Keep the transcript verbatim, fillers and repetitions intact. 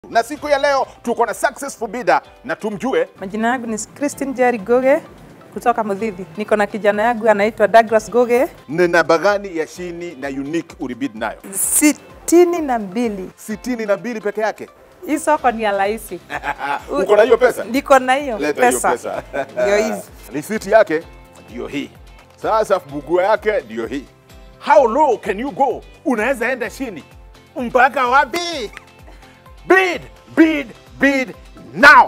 Na siku ya leo tuko na successful bidder na tumjue. Majina yangu ni Christine Jerry Goge kutoka Mudhithi. Niko na kijana yangu anaitwa Douglas Goge. Ni namba gani ya chini na unique ulibid nayo? Sitini na mbili. Sitini na mbili peke yake? Hii soko ni ya rahisi. Uko na hiyo pesa? Niko na hiyo Leta pesa. hiyo pesa. Ndio hizi. Risiti yake ndio hii. Sasa bugua yake ndio hii. How low can you go? Unaweza enda chini mpaka wapi? Bid, bid, bid now.